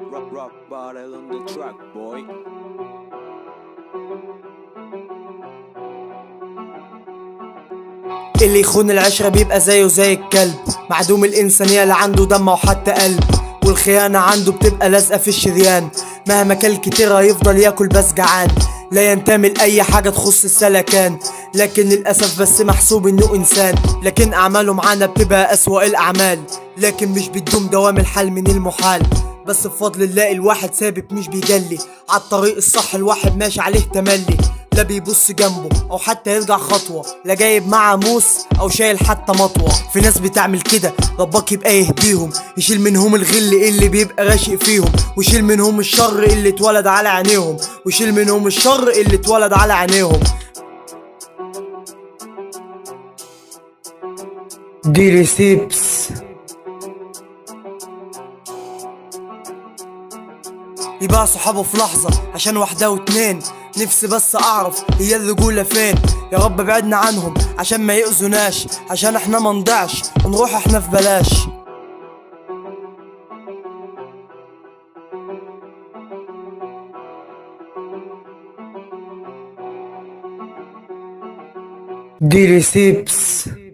Rock bottle on the track, boy. اللي يخون العشرة بيبقى زيه زي الكلب، معدوم الإنسانية لا عنده دم وحتى قلب، والخيانة عنده بتبقى لازقة في الشريان، مهما كل كتير هيفضل ياكل بس جعان، لا ينتمي لأي حاجة تخص السلكان، لكن للأسف بس محسوب إنه إنسان، لكن أعماله معانا بتبقى أسوأ الأعمال، لكن مش بتدوم دوام الحال من المحال، بس بفضل الله الواحد ثابت مش بيجلي، عالطريق الصح الواحد ماشي عليه تملي، لا بيبص جنبه او حتى يرجع خطوه، لا جايب معاه موس او شايل حتى مطوه، في ناس بتعمل كده ربك يبقى يهديهم، يشيل منهم الغل اللي بيبقى راشق فيهم، ويشيل منهم الشر اللي اتولد على عينيهم، ويشيل منهم الشر اللي اتولد على عينيهم. دي ريسيبس يبقى صحابه في لحظة عشان واحدة واتنين، نفسي بس اعرف هي الرجولة فين، يا رب بعدنا عنهم عشان ما يأذوناش، عشان احنا ما نضيعش ونروح احنا في بلاش. دي ريسيبس